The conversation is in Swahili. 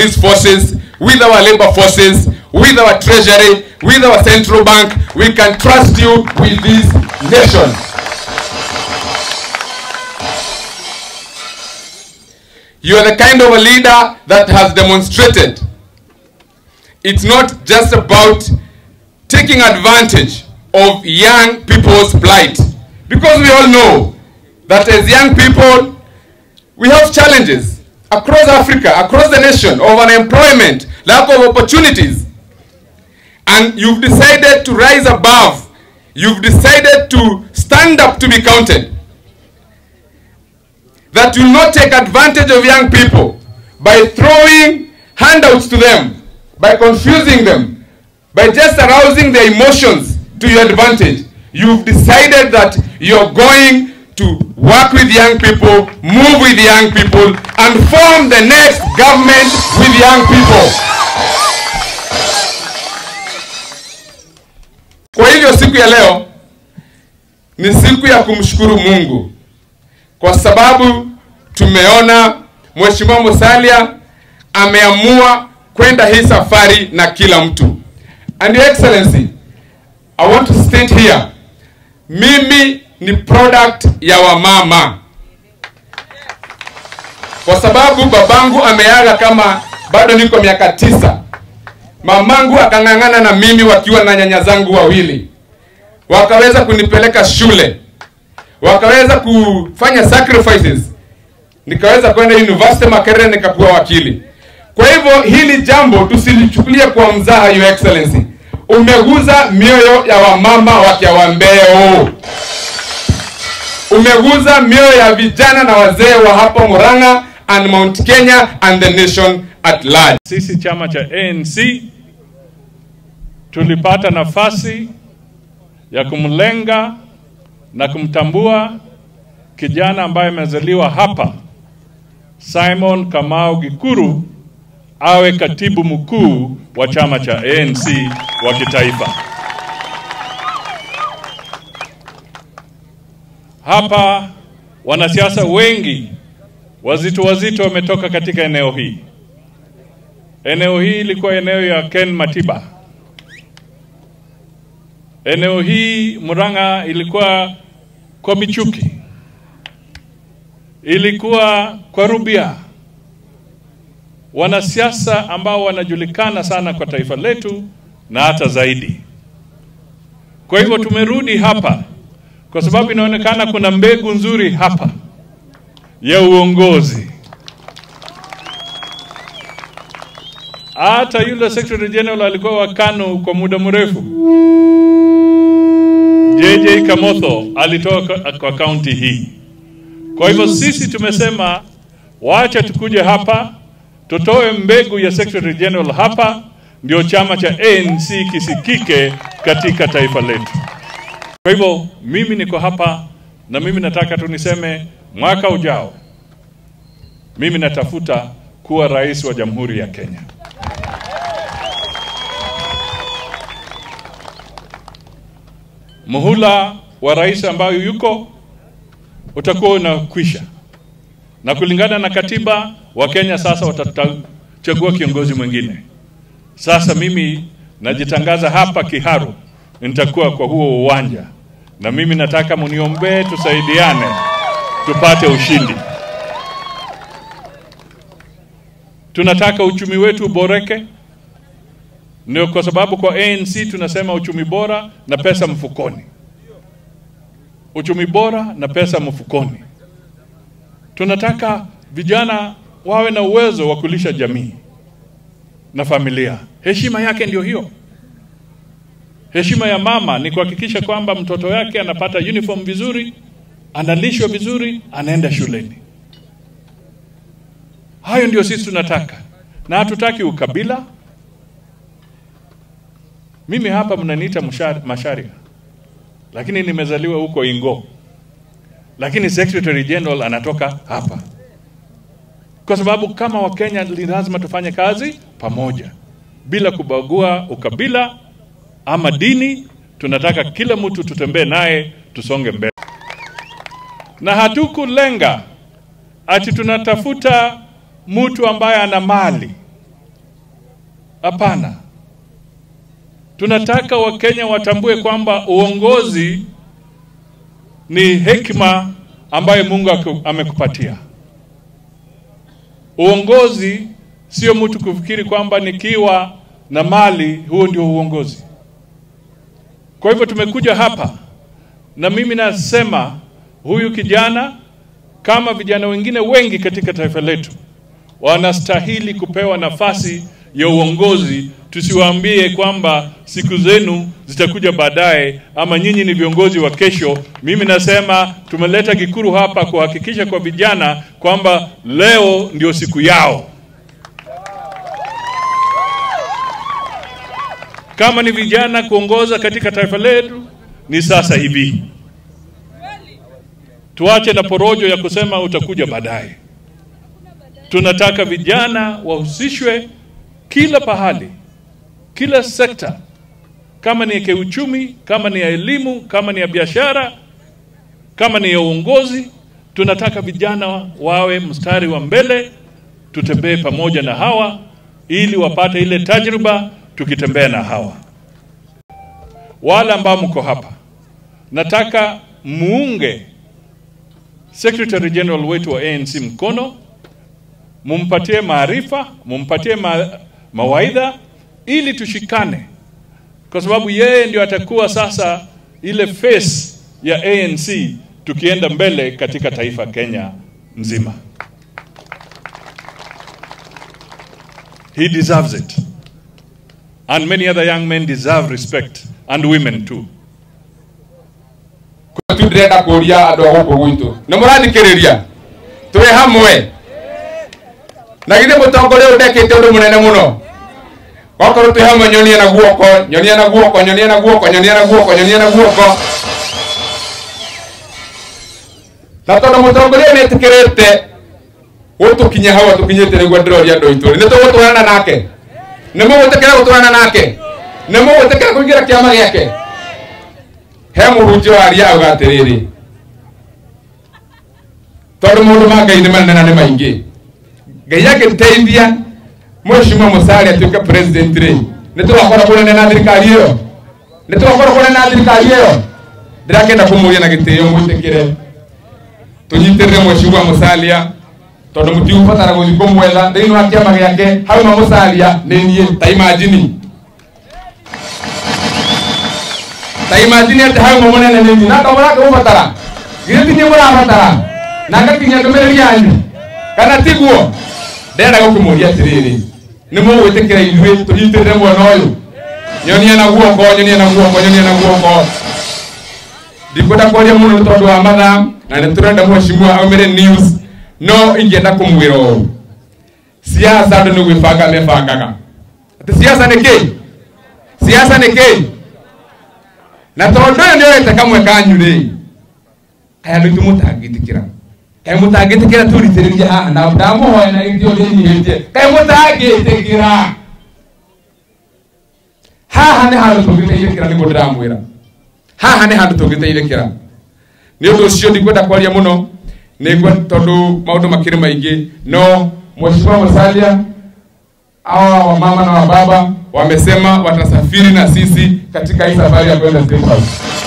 police forces, with our labor forces, with our treasury, with our central bank. We can trust you with this nation. You are the kind of a leader that has demonstrated it's not just about taking advantage of young people's plight. Because we all know that as young people, we have challenges across Africa, across the nation, of unemployment, lack of opportunities. And you've decided to rise above. You've decided to stand up to be counted. That will not take advantage of young people by throwing handouts to them, by confusing them, by just arousing their emotions to your advantage. You've decided that you're going to work with young people, move with young people, and form the next government with young people. Kwa hivyo siku ya leo ni siku ya kumshukuru Mungu, kwa sababu tumeona Mheshimiwa Musalia ameamua kwenda hii safari na kila mtu. And Your Excellency, I want to state here, mimi ni product ya wamama. Kwa sababu babangu ameaga kama bado niko miaka 9. Mamangu akang'ang'ana na mimi wakiwa na nyanya zangu wawili. Wakaweza kunipeleka shule. Wakaweza kufanya sacrifices. Nikaweza kwenda university Makerere nikakuwa wakili. Kwa hivyo hili jambo tusilichukulie kwa mzaha, Your Excellency. Umeguza mioyo ya wamama wa Kiawambeo. Umeguza mioyo ya vijana na wazee wa hapa Murang'A and Mount Kenya and the nation at large. Sisi chama cha ANC tulipata nafasi ya kumlenga na kumtambua kijana ambaye amezaliwa hapa, Simon Kamau Gikuru, awe katibu mkuu wa chama cha ANC wa kitaifa. Hapa wanasiasa wengi wazito wametoka katika eneo hii. Eneo hii ilikuwa eneo ya Ken Matiba. Eneo hii Murang'A ilikuwa kwa Michuki. Ilikuwa kwa Rubia. Wanasiasa ambao wanajulikana sana kwa taifa letu na hata zaidi. Kwa hivyo tumerudi hapa kwa sababu inaonekana kuna mbegu nzuri hapa ya uongozi. Hata yule Secretary General alikuwa wa KANU kwa muda mrefu, JJ Kamotho, alitoka kwa county hii. Kwa hivyo sisi tumesema wacha tukuje hapa, tutoe mbegu ya Secretary General hapa, ndio chama cha ANC kisikike katika taifa letu. Kwa hivyo mimi niko hapa na mimi nataka tuniseme mwaka ujao mimi natafuta kuwa rais wa Jamhuri ya Kenya. Muhula wa rais ambayo yuko utakuwa unakwisha. Na kulingana na katiba wa Kenya sasa watachagua kiongozi mwingine. Sasa mimi najitangaza hapa Kiharu, nitakuwa kwa huo uwanja. Na mimi nataka mniombe tusaidiane tupate ushindi. Tunataka uchumi wetu uboreke. Ndio kwa sababu kwa ANC tunasema uchumi bora na pesa mfukoni. Uchumi bora na pesa mfukoni. Tunataka vijana wawe na uwezo wa kulisha jamii na familia. Heshima yake ndio hiyo. Heshima ya mama ni kuhakikisha kwamba mtoto yake anapata uniform vizuri, analishwa vizuri, anaenda shuleni. Hayo ndio sisi tunataka. Na hatutaki ukabila. Mimi hapa mnaniita Masharia. Lakini nimezaliwa huko Ingo. Lakini Secretary General anatoka hapa. Kwa sababu kama Wakenya lazima tufanye kazi pamoja. Bila kubagua ukabila ama dini, tunataka kila mtu tutembee naye tusonge mbele. Na hatukulenga ati tunatafuta mtu ambaye ana mali. Hapana. Tunataka Wakenya watambue kwamba uongozi ni hekima ambayo Mungu amekupatia. Uongozi sio mtu kufikiri kwamba nikiwa na mali huo ndio uongozi. Kwa hivyo tumekuja hapa na mimi nasema huyu kijana kama vijana wengine wengi katika taifa letu wanastahili kupewa nafasi ya uongozi. Tusiwaambie kwamba siku zenu zitakuja baadaye ama nyinyi ni viongozi wa kesho. Mimi nasema tumeleta Gikuru hapa kuhakikisha kwa vijana kwamba leo ndio siku yao. Kama ni vijana kuongoza katika taifa letu ni sasa hivi. Tuache na porojo ya kusema utakuja baadaye. Tunataka vijana wahusishwe kila pahali, kila sekta. Kama ni ya kiuchumi, kama ni ya elimu, kama ni ya biashara, kama ni ya uongozi, tunataka vijana wawe mstari wa mbele. Tutembee pamoja na hawa ili wapate ile tajriba tukitembea na hawa. Wale ambao mko hapa, nataka muunge Secretary General wetu wa ANC mkono, mumpatie maarifa, mumpatie mawaidha ili tushikane. Kwa sababu yeye ndio atakuwa sasa ile face ya ANC tukienda mbele katika taifa Kenya nzima. He deserves it. And many other young men deserve respect, and women too. Kwa tudreda kuria ando goko gwitu. Na murathikiriria. Turi hamwe. Na githe mutongore udekete undu munene muno. Gokoro twi hamwe nyonia na guoko, nyonia na guoko, nyonia na guoko, nyonia na guoko, nyonia na guoko. Na tondu mutongore netikirite utukinya hawa tukinyete niguo ndiroria andu itu. Ni tugutwarana nake. Nemo gutekera gutwarana nake. Nemo gutekera kuingira kiama giake. He muhunjio aria ugatiriri. Tondu mundu mangai ni manene na ni maingi. Ngai agiteithia Mheshimiwa Musalia atuike president ri. Nitugakora kunene na thirikari iyo. Nitugakora kunene na thirikari iyo. Ndirakenda kumuria na gitio mwitikire. Tunyitirire Mheshimiwa Musalia. Tondu mutiubatara guthii kumwetha thiini wa kiama giake hauma Musalia ni nie ta imagine. Ta imagine ati hauma munene ni nie. Na kamara kubatara. Githii murabatara. Na ngakinya ndumiriri yanyu. Kana tiguo. Ndenda gukumuria atiriri. Ni mugwitikira ithui tunyitirire mwana uyu. Nyonia na guoko, nyonia na guoko, nyonia na guoko. Ndikwenda kwaria muno tondu wa mathaa na niturenda Mheshimiwa aumire news. No ingenda kumwira uyu. Siasa ndu ni gwibanga mebangaga. Ati siasa ni ki? Siasa ni ki? Na tondu ndio yete kamwe kanyu ri. Aya ndu mutagitikira. Kai mutagitikira turithiriria haha na ndamuhoya na ingio nyihitie. Kai mutagitikira. Haha ni handu tungiteithikira ni ndamwira. Haha ni handu tungiteithikira. Ni undu ucio ndikwenda kwaria muno. Nigwa tondu maundu makiri maingi no Mheshimiwa Musalia wa mama na wa baba wamesema watasafiri na sisi katika hii safari ya kwenda State House.